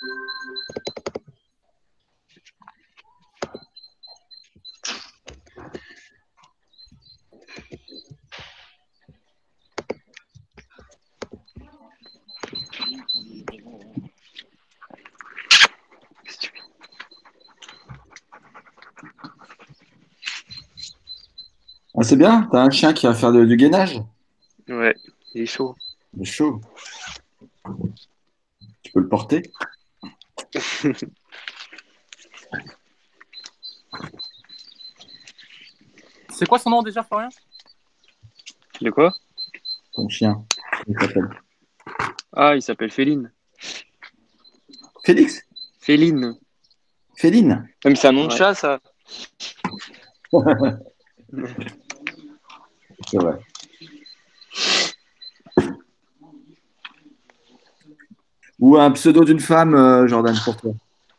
Ah, c'est bien, t'as un chien qui va faire du gainage. Ouais, il est chaud. C'est chaud. Tu peux le porter. C'est quoi son nom déjà, Florian? De quoi? Ton chien. Il s'appelle Ah, il s'appelle Féline. Félix? Féline. Féline? Même c'est un nom de Ouais. chat, ça. C'est vrai. Ou un pseudo d'une femme, Jordan, pour toi.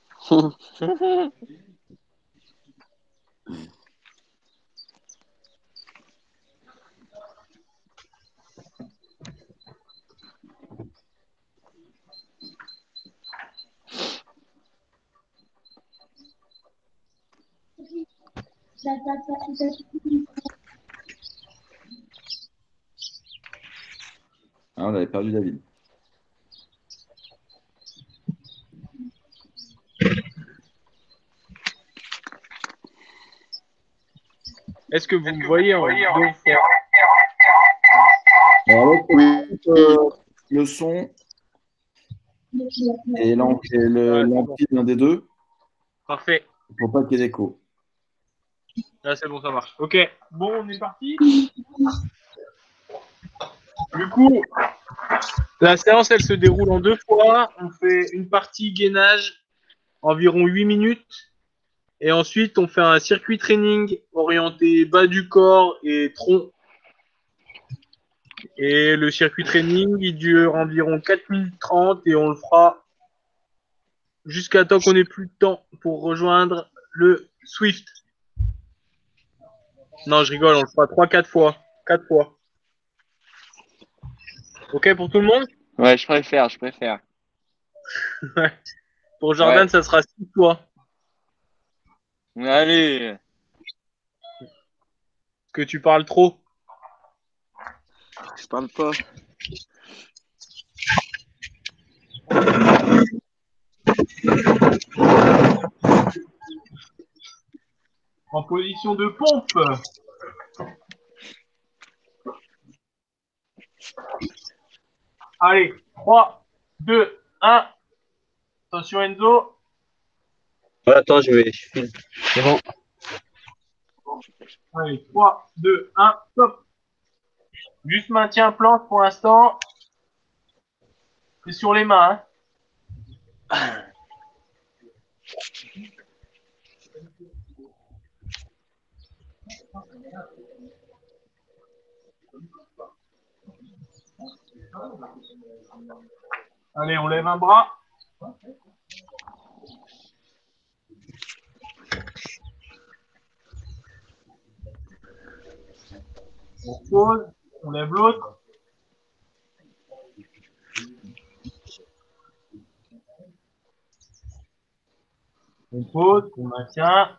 Ah, on avait perdu David. Est-ce que vous me voyez en vidéo? Alors, l'autre, Oui. le son et l'ampli d'un des deux Parfait. pour pas qu'il y ait d'écho. Là, c'est bon, ça marche. Ok. Bon, on est parti. Du coup, la séance, elle se déroule en 2 fois. On fait une partie gainage, environ 8 minutes. Et ensuite, on fait un circuit training orienté bas du corps et tronc. Et le circuit training, il dure environ 4 minutes 30 et on le fera jusqu'à temps qu'on ait plus de temps pour rejoindre le Swift. Non, je rigole, on le fera 3-4 fois. 4 fois. Ok pour tout le monde? Ouais, je préfère. Ouais. Pour Ouais. Jordan, ça sera 6 fois. Allez. Parce que tu parles trop. Je parle pas. En position de pompe. Allez, 3, 2, 1. Attention Enzo. Ouais, attends, je filme. C'est bon. Allez, 3, 2, 1, stop. Juste maintien planche pour l'instant. C'est sur les mains. Allez, on lève un bras. On pose. On lève l'autre. On pose. On maintient.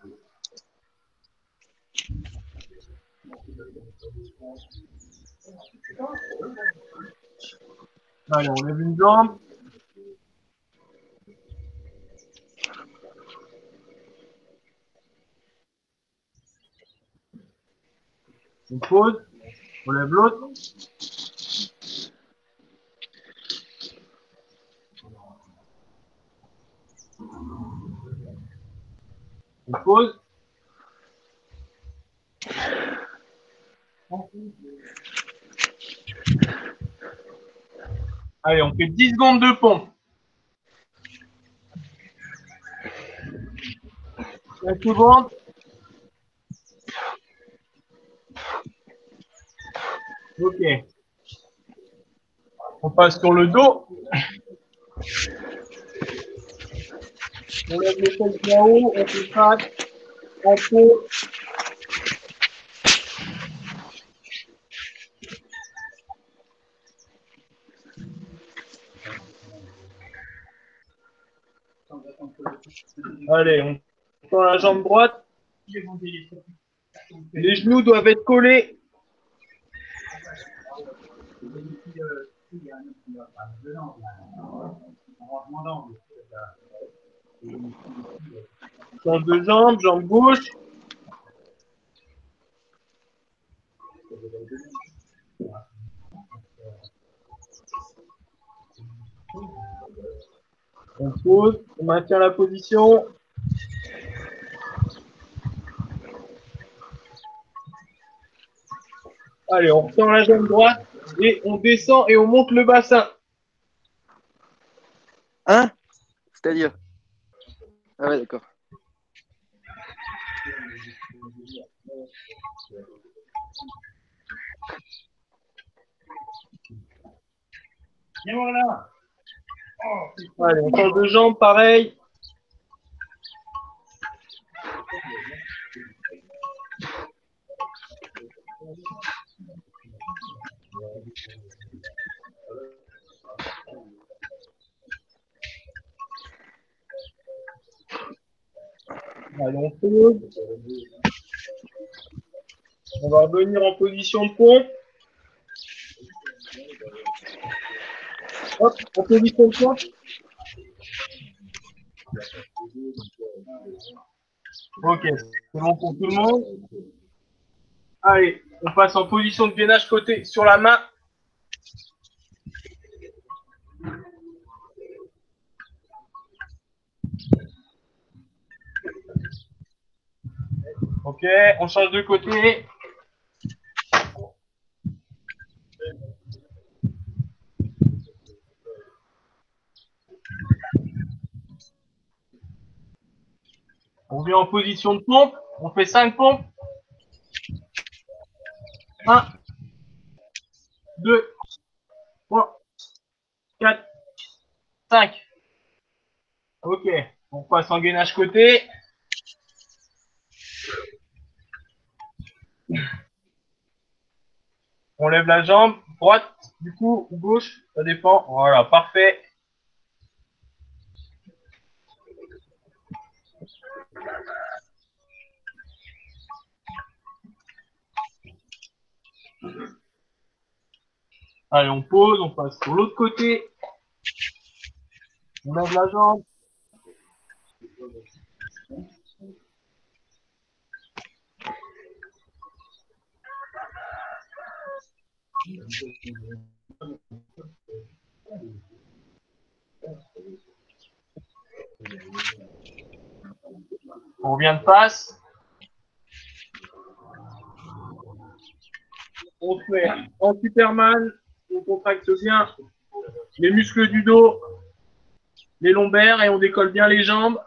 Allez, on lève une jambe. On pose. On lève l'autre. On pose. Allez, on fait 10 secondes de pompe. 5 secondes. Ok. On passe sur le dos. On lève les fesses bien haut. On fait 5. On pose. Allez, on tend la jambe droite. Les genoux doivent être collés. Change de jambe, jambe gauche. On pose, on maintient la position. Allez, on retend la jambe droite et on descend et on monte le bassin. Hein? C'est-à-dire? Ah ouais, d'accord. Allez, on change de jambe, pareil. Allez, on pose. On va revenir en position de pompe. Hop, en position de pompe. Ok, c'est bon pour tout le monde. Allez, on passe en position de gainage côté sur la main. Ok, on change de côté. On vient en position de pompe. On fait 5 pompes. 1, 2, 3, 4, 5. Ok, on passe en gainage côté. On lève la jambe, droite, du coup, ou gauche, ça dépend. Voilà, parfait. Allez, on pose, on passe sur l'autre côté. On lève la jambe. On revient de face. On se met en Superman. On contracte bien les muscles du dos, les lombaires et on décolle bien les jambes.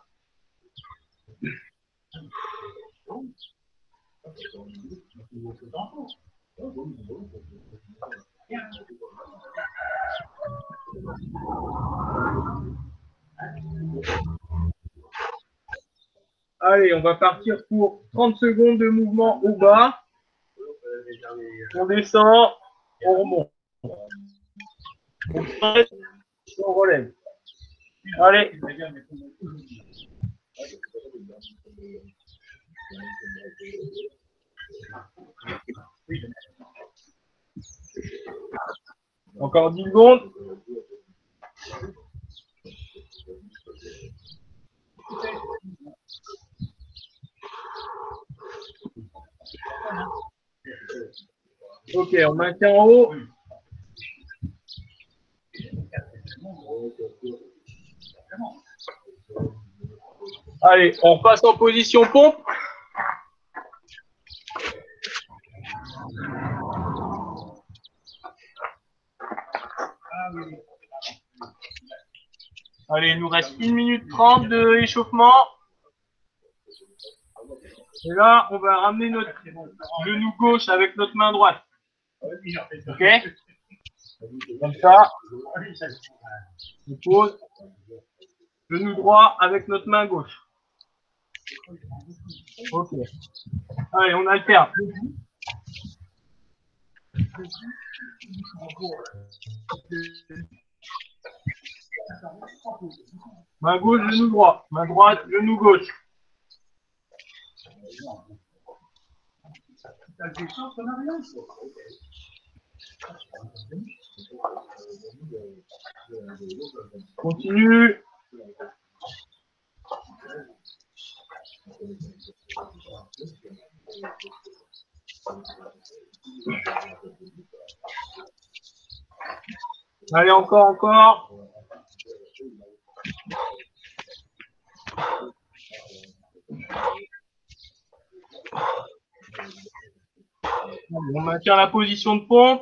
Allez, on va partir pour 30 secondes de mouvement au bas. On descend, on remonte. On stresse, on relève. Allez. Encore 10 secondes. Ok, on maintient en haut. Allez, on passe en position pompe. Allez, il nous reste 1 minute 30 de échauffement. Et là, on va ramener notre genou gauche avec notre main droite. Ok? Comme ça. On pose. Genou droit avec notre main gauche. Ok. Allez, on alterne. Main gauche, genou droit. Main droite, genou gauche. Continue. Allez, encore. On maintient la position de pompe.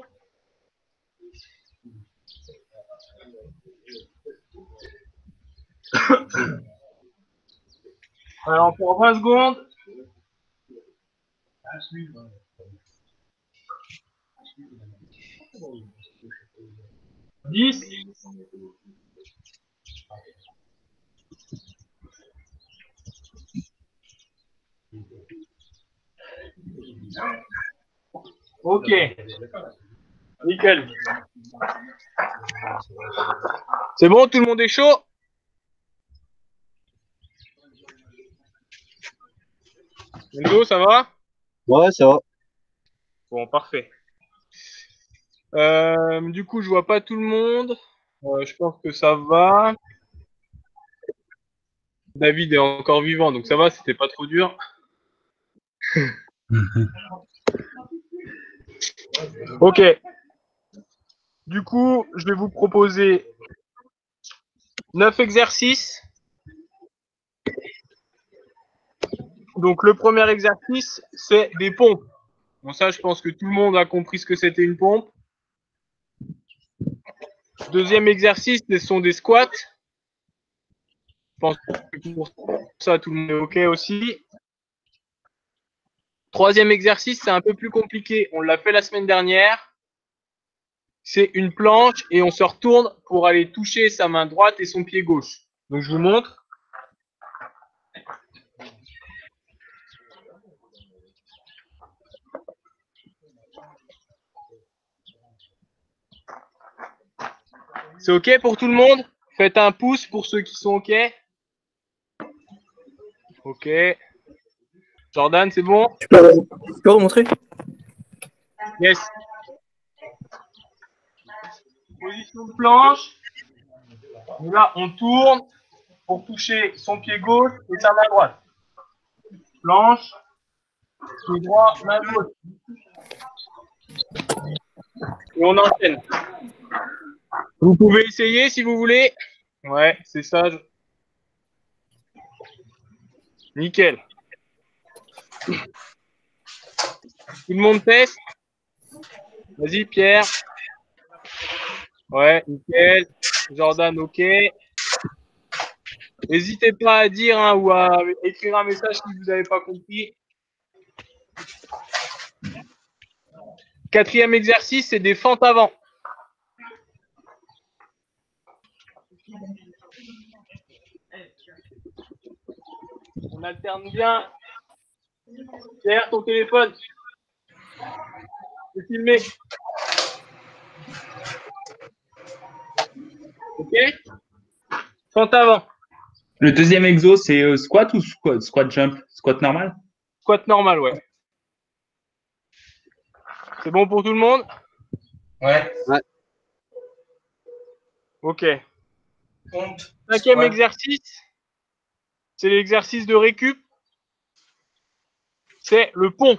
Alors, encore 20 secondes. 10. Ok. Nickel. C'est bon, tout le monde est chaud? Enzo, ça va? Ouais, ça va. Bon, parfait. Du coup, je vois pas tout le monde. Je pense que ça va. David est encore vivant, donc ça va, c'était pas trop dur. Ok. Du coup, je vais vous proposer 9 exercices. Donc, le premier exercice, c'est des pompes. Bon, ça, je pense que tout le monde a compris ce que c'était une pompe. Deuxième exercice, ce sont des squats. Je pense que pour ça, tout le monde est OK aussi. Troisième exercice, c'est un peu plus compliqué. On l'a fait la semaine dernière. C'est une planche et on se retourne pour aller toucher sa main droite et son pied gauche. Donc, je vous montre. C'est OK pour tout le monde? Faites un pouce pour ceux qui sont OK. OK. Jordan, c'est bon? Tu peux remontrer? Yes. Position de planche. Et là, on tourne pour toucher son pied gauche et sa main droite. Planche, pied droit, main gauche. Et on enchaîne. Vous pouvez essayer si vous voulez. Ouais, c'est ça. Nickel. Tout le monde teste. Vas-y, Pierre. Ouais, nickel. Jordan, OK. N'hésitez pas à dire ou à écrire un message si vous n'avez pas compris. Quatrième exercice, c'est des fentes avant. On alterne bien. Pierre, ton téléphone. C'est filmé. OK? Fente avant. Le deuxième exo, c'est squat ou squat jump? Squat normal? Squat normal, ouais. C'est bon pour tout le monde? Ouais. OK. Pompe. Cinquième exercice, c'est l'exercice de récup. C'est le pont.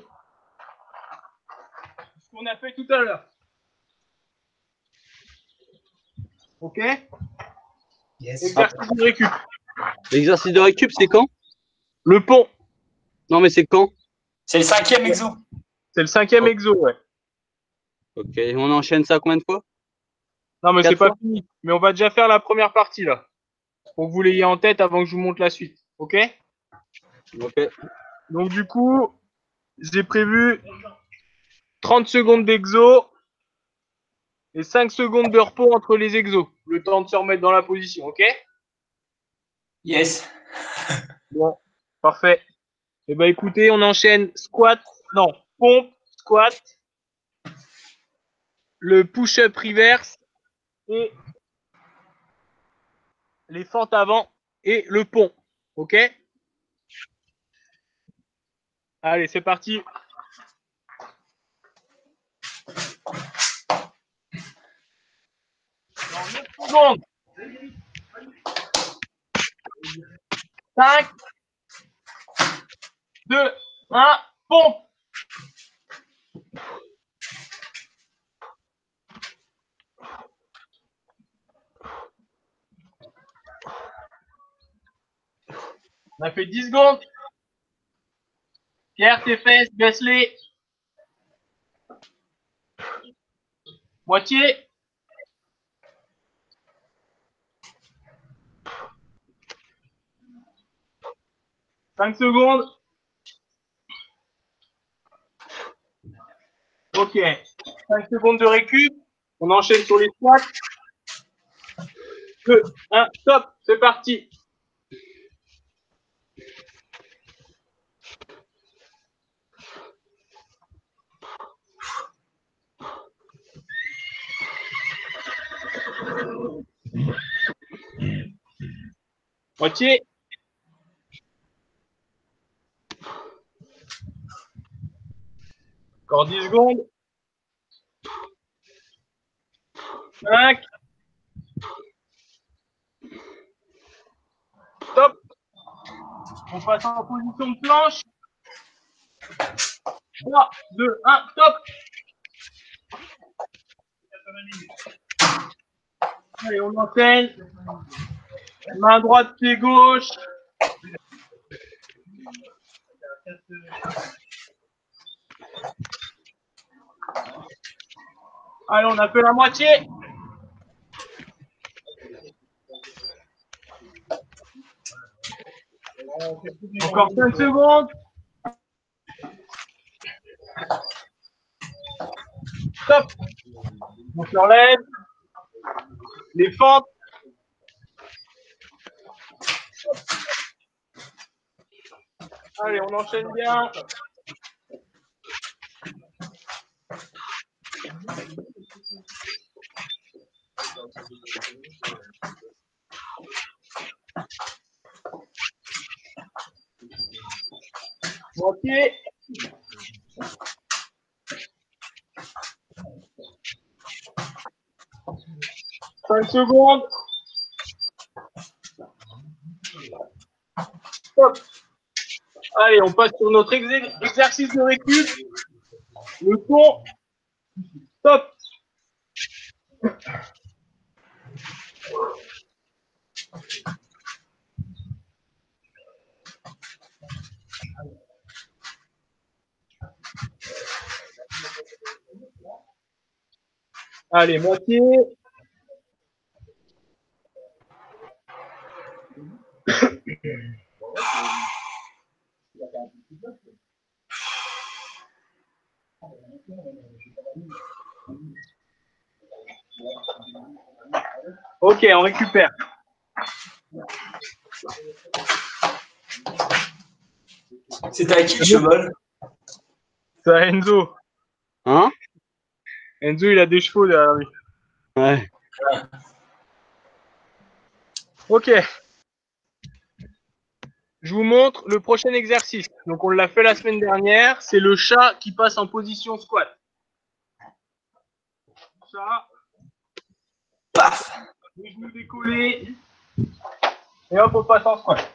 Ce qu'on a fait tout à l'heure. OK? Yes. Exercice de récup. L'exercice de récup, c'est quand? Le pont. Non, mais c'est quand? C'est le cinquième exo. C'est le cinquième exo, ouais. Ok, on enchaîne ça combien de fois? Non, mais c'est 4 pas fois? fini. Mais on va déjà faire la première partie, là. Pour que vous l'ayez en tête avant que je vous montre la suite. OK? Ok. Donc, du coup, j'ai prévu 30 secondes d'exo et 5 secondes de repos entre les exos. Le temps de se remettre dans la position, OK? Yes. Bon, parfait. Eh ben, écoutez, on enchaîne squat, non, pompe, squat, le push-up reverse et les fentes avant et le pont. Ok? Allez, c'est parti. Dans 9 secondes. 5, 2, 1, pompe. On a fait 10 secondes. Pierre, tes fesses, baisse-les. Moitié. 5 secondes. Ok. 5 secondes de récup. On enchaîne sur les squats. 2, 1, stop. C'est parti. Moitié. Encore 10 secondes. 5. Stop. On passe en position de planche. 3, 2, 1, stop. Allez, on enchaîne. Main droite, pied gauche. Allez, on a fait la moitié. Encore 5 secondes. Stop. On se relève. Les fentes. Allez, on enchaîne bien. Moitié. Cinq secondes. Stop. Allez, on passe sur notre exercice de récup. Le pont. Stop. Allez, moitié. Ok, on récupère. C'était à qui le cheval? C'est à Enzo. Hein? Enzo, il a des chevaux derrière lui. Ouais. Ok. Je vous montre le prochain exercice. Donc, on l'a fait la semaine dernière. C'est le chat qui passe en position squat. Chat. Paf! Les genoux décollés. Et hop, on passe en squat.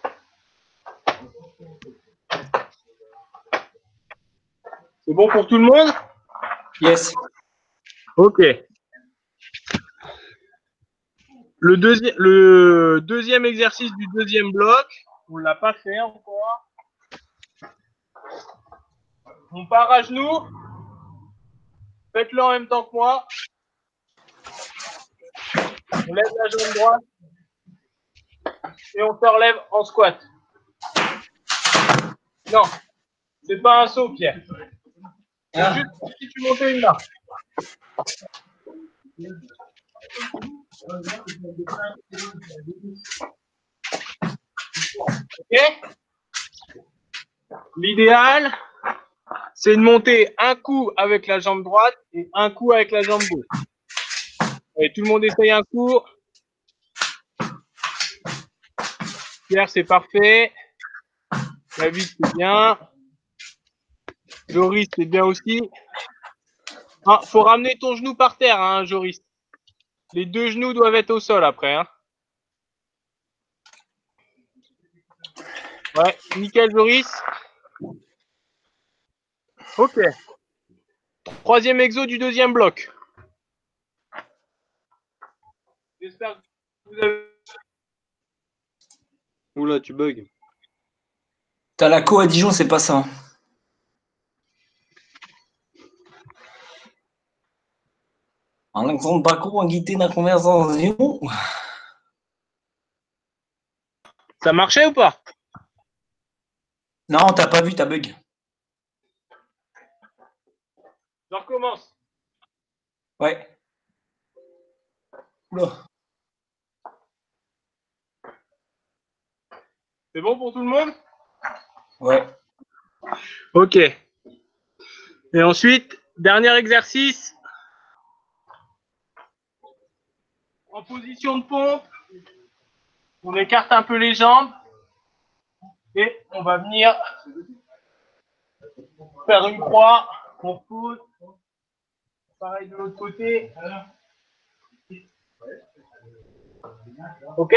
C'est bon pour tout le monde? Yes. Ok. Le deuxième exercice du deuxième bloc, on ne l'a pas fait encore. On part à genoux. Faites-le en même temps que moi. On lève la jambe droite. Et on se relève en squat. Non, c'est pas un saut, Pierre. C'est juste si tu montais une marche. Ok? L'idéal, c'est de monter un coup avec la jambe droite et un coup avec la jambe gauche. Et tout le monde essaye un coup. Pierre, c'est parfait. David, c'est bien. Joris, c'est bien aussi. Ah, faut ramener ton genou par terre, hein, Joris. Les deux genoux doivent être au sol après. Hein. Ouais, nickel, Joris. Ok. Troisième exo du deuxième bloc. J'espère que vous avez... Oula, tu bugs. T'as la co à Dijon, c'est pas ça. Alexandre Bacot a quitté la conversation. Ça marchait ou pas? Non, t'as pas vu, t'as bug. Je recommence. Ouais. Oula. C'est bon pour tout le monde? Ouais. Ok. Et ensuite, dernier exercice. En position de pompe, on écarte un peu les jambes et on va venir faire une croix. On repose. Pareil de l'autre côté. Ok?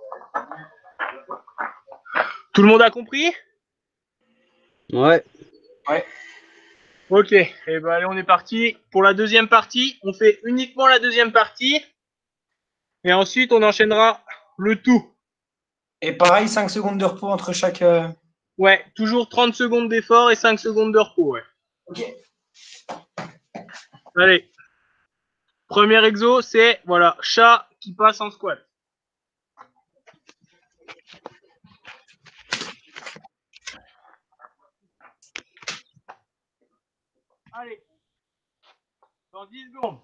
Tout le monde a compris? Ouais. Ouais. Ok. Et ben allez, on est parti pour la deuxième partie. On fait uniquement la deuxième partie. Et ensuite, on enchaînera le tout. Et pareil, 5 secondes de repos entre chaque. Ouais, toujours 30 secondes d'effort et 5 secondes de repos. Ouais. Ok. Allez. Premier exo, c'est voilà, chat qui passe en squat. Allez. Dans 10 secondes.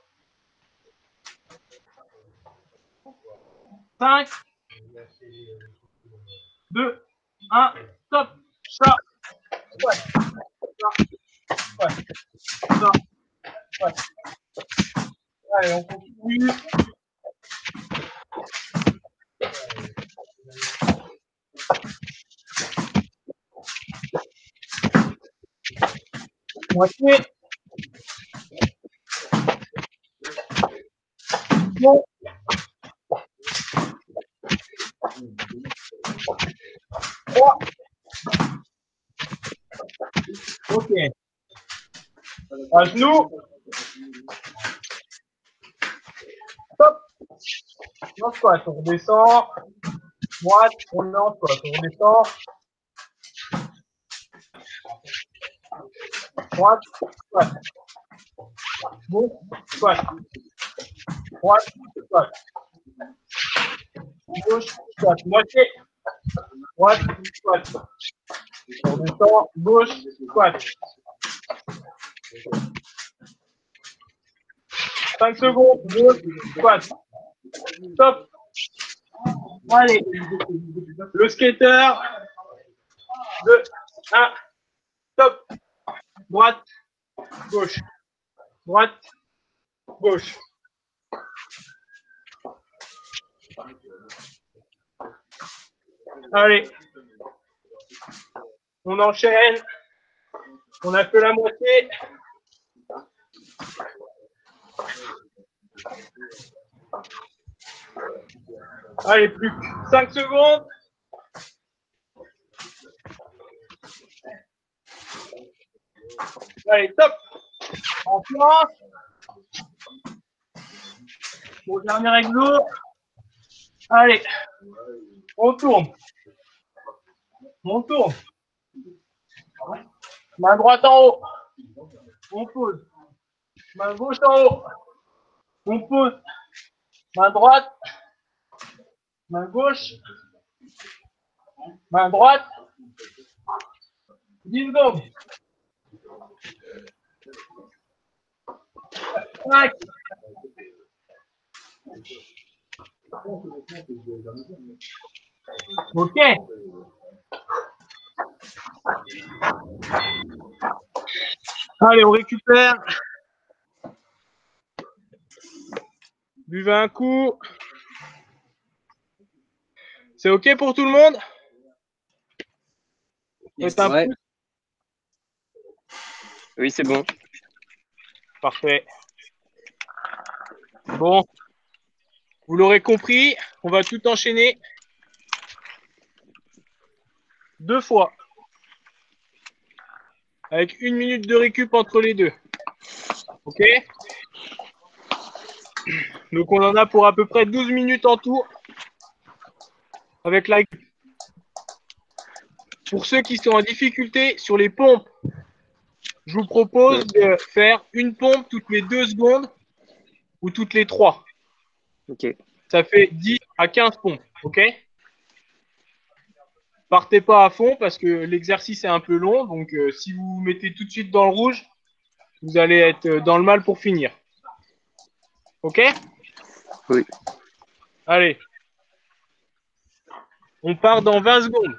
5, 2, 1, stop. Chat. Squat. Squat. Squat. Squat. Allez, on continue. Moitié. Bon. Trois. Ok. À genoux. Stop. En squat, on redescend. Droite, on est en squat, on redescend. Droite, squat. Gauche, squat. Droite, squat. Gauche, squat. Moitié. Droite, squat. On descend. Gauche, squat. 5 secondes. Gauche, squat. Stop. Allez. Le skater. 2, 1. Stop. Droite, gauche. Droite, gauche. Allez. On enchaîne. On a fait la moitié. Allez, plus que 5 secondes. Allez, top. En planche. Bon, dernier exo. Allez. On tourne. On tourne. Main droite en haut. On pose. Main gauche en haut. On pose. Main droite. Main gauche. Main droite. 10 secondes. 5. Ok. Allez, on récupère. Buvez un coup. C'est OK pour tout le monde? Faites un Ouais. pouce. Oui, c'est bon. Parfait. Bon, vous l'aurez compris, on va tout enchaîner 2 fois. Avec 1 minute de récup entre les deux. OK? Donc on en a pour à peu près 12 minutes en tout. Avec la... Pour ceux qui sont en difficulté sur les pompes, je vous propose de faire une pompe toutes les 2 secondes ou toutes les 3. OK. Ça fait 10 à 15 pompes. OK? Partez pas à fond parce que l'exercice est un peu long. Donc si vous vous mettez tout de suite dans le rouge, vous allez être dans le mal pour finir. OK? Oui. Allez. On part dans 20 secondes.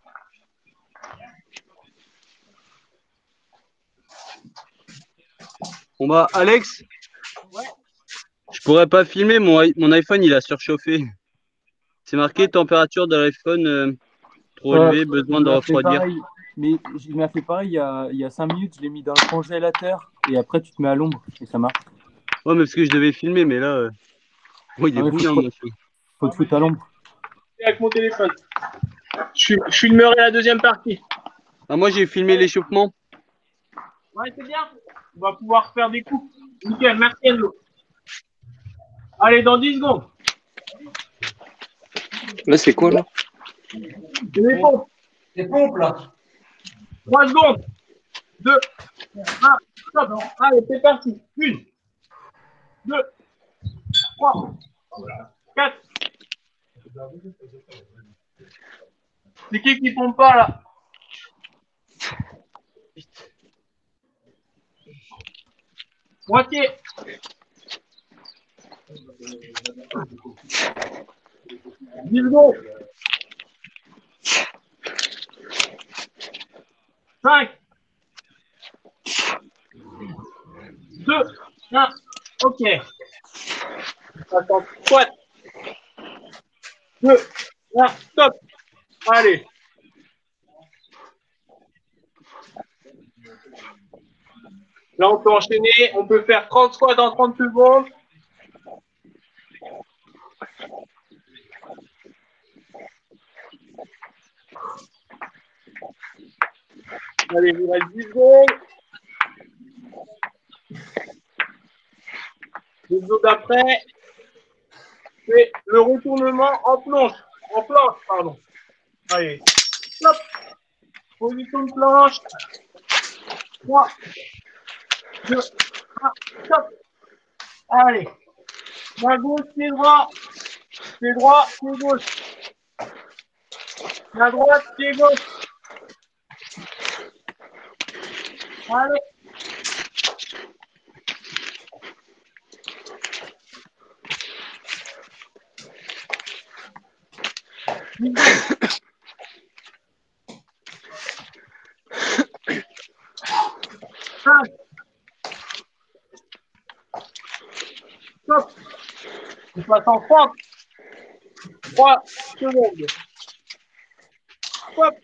Bon bah, Alex, Ouais. je pourrais pas filmer, mon iPhone il a surchauffé. C'est marqué température de l'iPhone trop Ouais, élevée, besoin il de m'a fait refroidir. pareil. Mais il m'a fait pareil il y a 5 minutes, je l'ai mis dans le congélateur et après tu te mets à l'ombre et ça marche. Ouais, mais parce que je devais filmer, mais là, il est Ah ouais, bouillant, monsieur. faut te foutre à l'ombre. Avec mon téléphone. Je filmerai la deuxième partie. Ah, moi j'ai filmé l'échauffement. Ouais, c'est bien. On va pouvoir faire des coups. Nickel, merci Enzo. Allez, dans 10 secondes. Là, c'est quoi là? C'est les pompes. Les pompes, là. 3 secondes. 2, 1, stop. Allez, c'est parti. 1, 2, 3, 4. C'est qui pompe pas là? Moitié. 10 secondes. 5, 2, 1. OK. Attends, squat. 2, 1, stop. Allez. Là, on peut enchaîner. On peut faire 30 squats en 30 secondes. Allez, il vous reste 10 secondes. Les autres d'après, c'est le retournement en planche. En planche, pardon. Allez. Stop. Position de planche. 3, 2, 1, stop. Allez. Main gauche, pied droit. Pied droit, pied gauche. Main droite, pied gauche. Allez. Stop. On passe en 30. 3 secondes. Stop.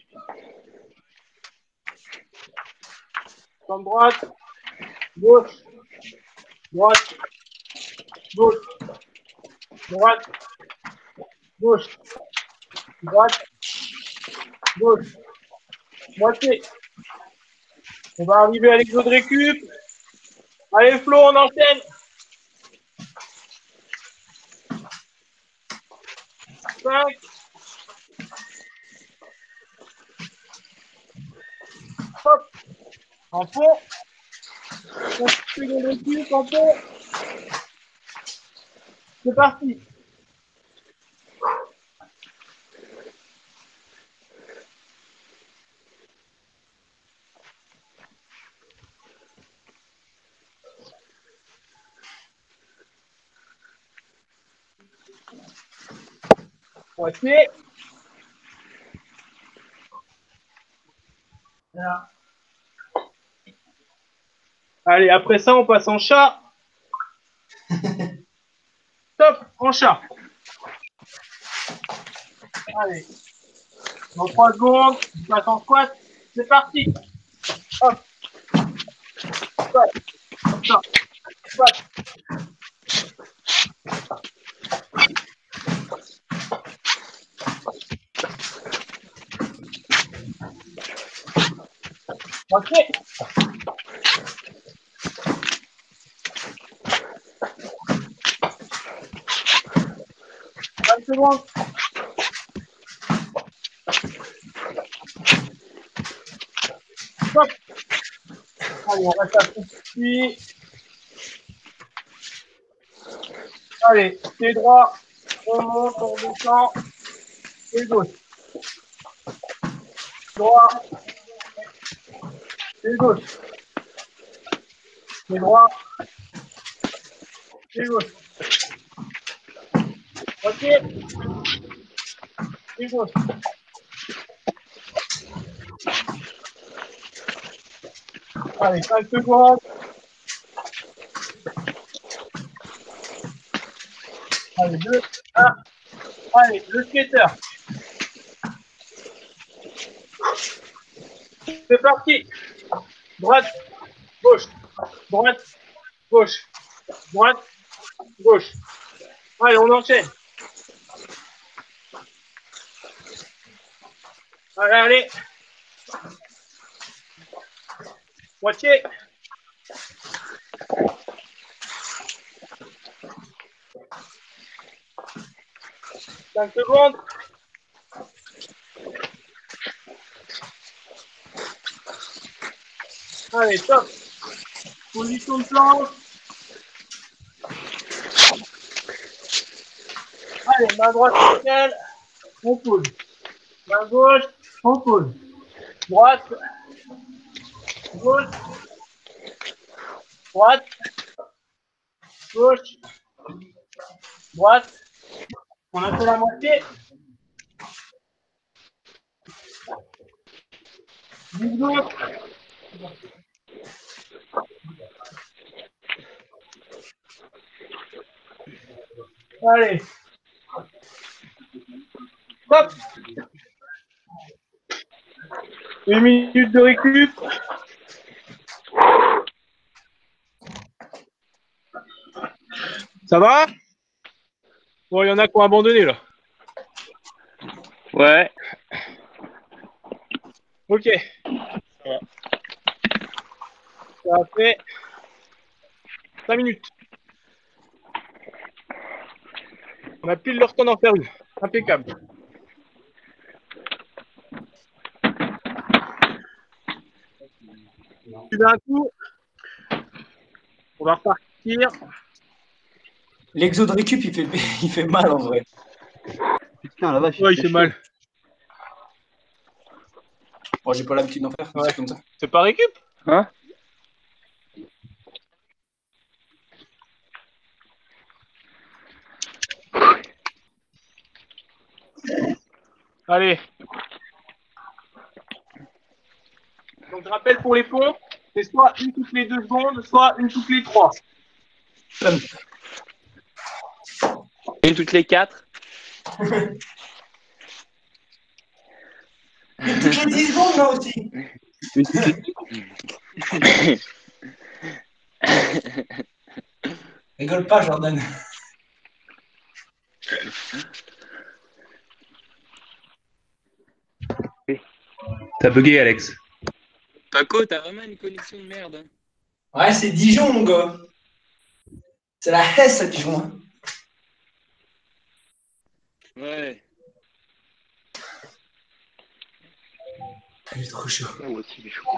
Jambe droite, gauche, droite, gauche, droite, gauche, droite, gauche, moitié. On va arriver à l'exo de récup. Allez Flo, on enchaîne. 5. Hop. En fond. 5 secondes de récup, en fond. C'est parti. Moitié. Voilà. Allez, après ça, on passe en chat. Top, en chat. Allez. Dans 3 secondes, je passe en squat. C'est parti. Hop. Squat. Squat. Squat. Ok. 20 secondes. Stop. Allez, on reste à petit. Allez, pied droit, on monte, on descend, pied gauche. Droit, pied gauche. Pied droit, pied gauche. Ok. Pied gauche. Allez, 5 secondes. Allez, 2, 1. Allez, le skater. C'est parti. Droite, gauche, droite, gauche, droite, gauche. Allez, on enchaîne. Allez, allez. Moitié. Cinq secondes. Allez, top. Position de planche. Allez, main droite nickel. On pose. Main gauche, on pose. Droite. Gauche. Droite. Gauche. Droite. On a fait la moitié. 10 secondes. Allez. Hop. 1 minute de récup. Ça va? Bon, il y en a qui ont abandonné là. Ouais. Ok. Ça va. Ça a fait 5 minutes. On a pile le temps d'en faire une. Impeccable. Tu veux un coup? On va repartir. L'exo de récup, il fait mal en vrai. Putain, la vache. Ouais, il fait mal. Bon, j'ai pas l'habitude d'en faire. Ouais. C'est comme ça. C'est pas récup? Hein? Allez. Donc, je rappelle pour les pompes, c'est soit une toutes les 2 secondes, soit une toutes les 3. Et toutes les 4. Et toutes les 10 secondes, là aussi. Rigole pas, Jordan. T'as bugué, Alex. Paco, t'as vraiment une connexion de merde. Hein. Ouais, c'est Dijon, mon gars. C'est la Hesse à Dijon. Hein. Ouais. Il est trop chaud. Moi aussi, il est chaud.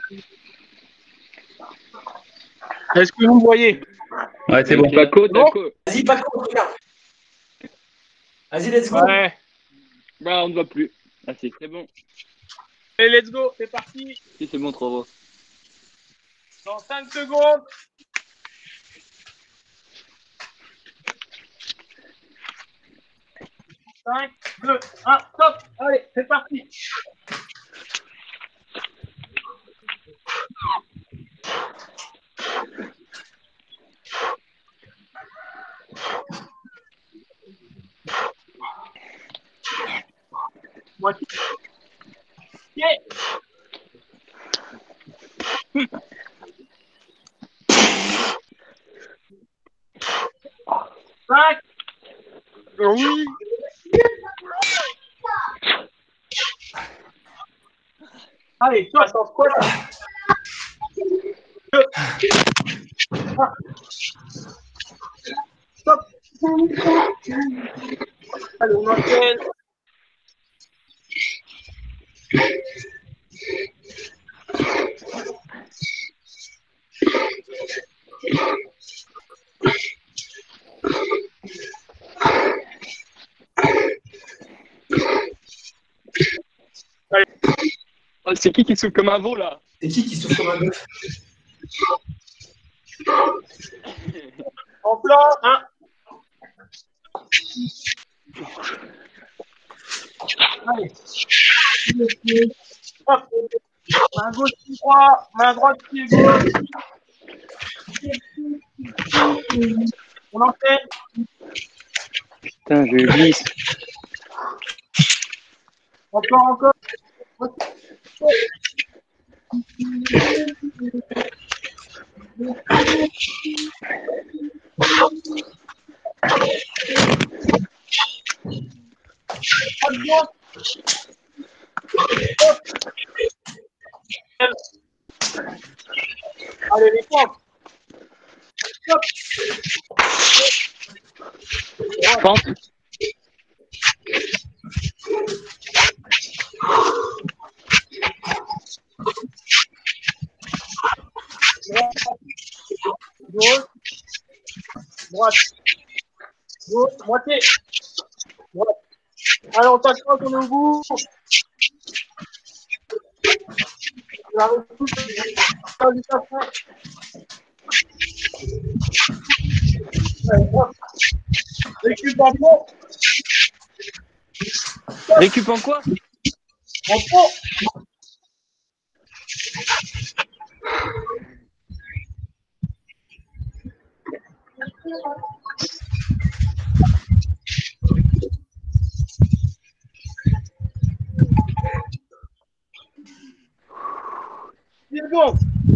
Est-ce que vous voyez? Ouais, c'est bon. Paco, Bon. Paco. Vas-y, Paco, regarde. Vas-y, let's go. Ouais. Bah, on ne voit plus. Ah, c'est bon. Allez, let's go, c'est parti. Si, c'est bon, trop beau. Dans 5 secondes. 5, 2, 1, stop. Allez, c'est parti. Moitié. Cinq. Oui. Allez, toi, sans squat. Stop. Allez, on enchaîne. Oh, c'est qui souffle comme un veau là? C'est qui souffle comme un bœuf? En plan, hein. Allez. Hop. Main gauche, pied droit. Main droite, pied gauche. On enchaîne. Putain, je glisse. En plan encore. Allez, les points. Stop. Pente. Gauche. Droite. Gauche. Moitié. Droite. Allez, on s'accroche, on est au bout. On arrive tous. Juste après. Allez, droite. Récup en fond. Récup en quoi? En fond. C'est bon.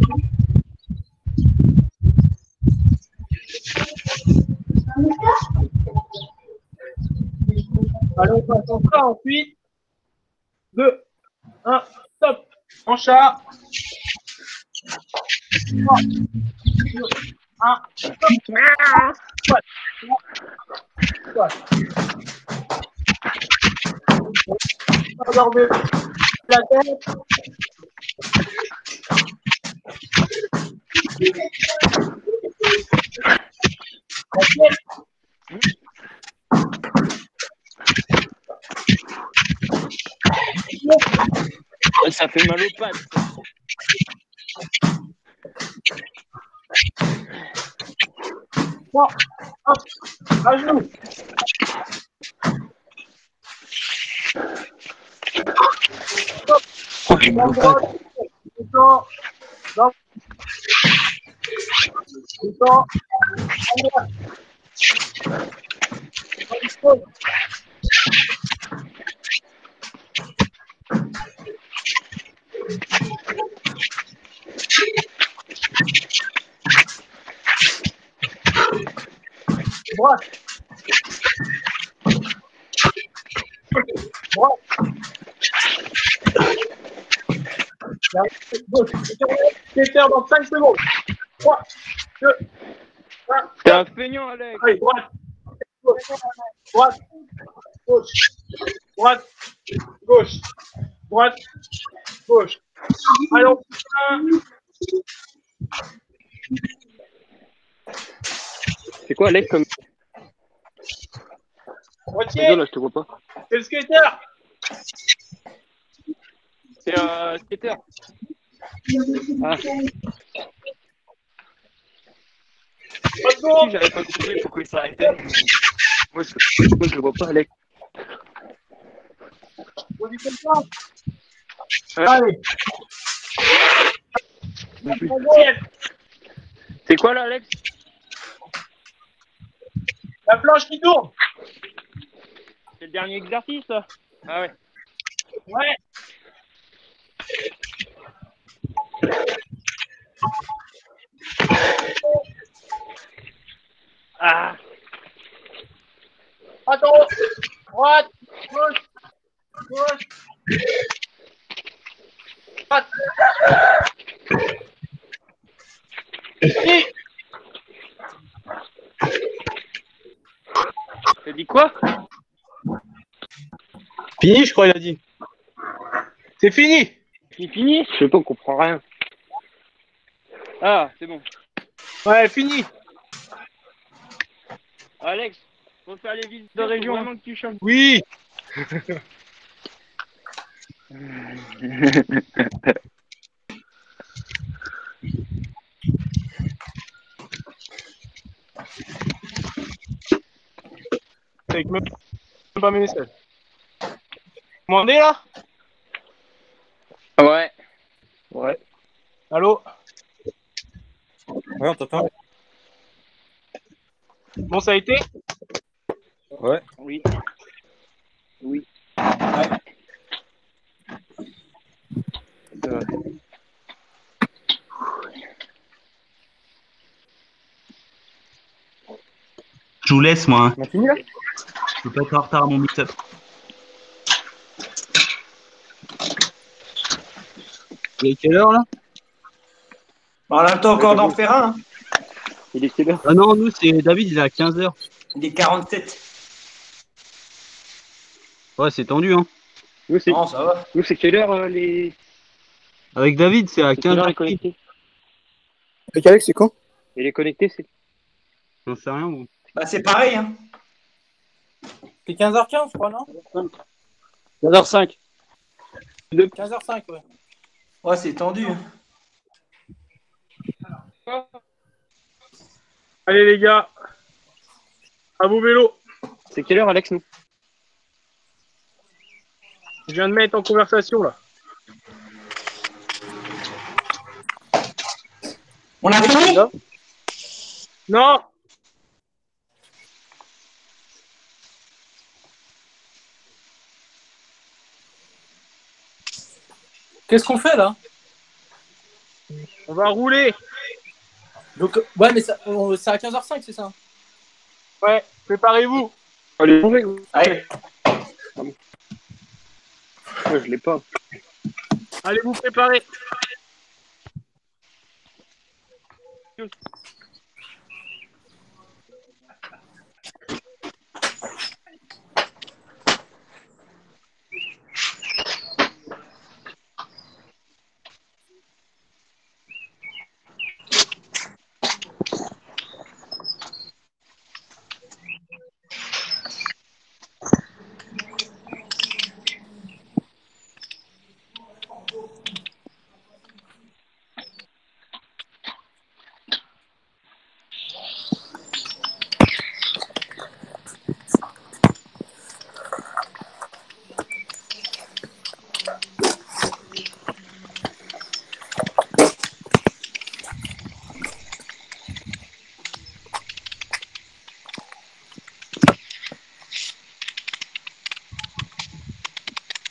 Allez, on passe en ça ensuite. 2, 1, stop. En chat. 3, 2, 1, stop. Squat. Squat. Regardez la tête. La tête. Ça fait mal aux pattes. Bon, hop, à genoux. Stop. Oh, j'ai mal aux pattes. Descends. Stop. Descends. Allez. Droite. Droite. Gauche. Éther dans 5 secondes. 3, 2, 1. T'es un feignant, Alex. Allez, droite. Gauche. Droite. Gauche. Droite. Gauche. Droite. Gauche. Allez, on C'est quoi, Alex, comme... moitié. Là, je te vois pas. C'est le skater. C'est un skater. Ah. Si, j'avais pas compris pourquoi il s'arrêtait. Moi, je le vois pas, Alex. Allez. C'est quoi là, Alex? La planche qui tourne. C'est le dernier exercice là? Ah ouais. Ouais. Ah. Attends. Droite. Gauche. Gauche. Droite. Fini. T'as dit quoi? Fini, je crois, il a dit. C'est fini. C'est fini? Je sais pas, on comprend rien. Ah, c'est bon. Ouais, fini. Alex, faut faire les visites de région. Vraiment que tu chantes. Oui. Avec même pas mes messages. Vous m'entendez là? Ouais. Ouais. Allô? Ouais, on t'entend. Bon, ça a été? Ouais. Oui. Oui. Je vous laisse, moi. Hein. On a fini là? Je peux pas être en retard à mon meet-up. Il est quelle heure là? On a le temps encore d'en faire un. Hein. Il est quelle heure? Ah non, nous c'est David, il est à 15h. Il est 47. Ouais, c'est tendu hein. Nous, c'est Non, ça va. quelle heure les. Avec David, c'est à C'est quelle heure les 15h. connectés? Avec Alex, c'est quand? Et les connectés, c'est. J'en sais rien, bon. Bah, c'est pareil. Hein. C'est 15h15, je crois, non? 15h05. 15h05, ouais. Ouais, c'est tendu. Hein. Allez les gars. À vos vélos. C'est quelle heure, Alex, nous? Je viens de mettre en conversation là. On a fini? Non. Qu'est-ce qu'on fait là? On va rouler. Donc, ouais, mais c'est à 15h05, c'est ça? Ouais, préparez-vous. Allez, manger. Allez. Ouais, je l'ai pas. Allez vous préparer.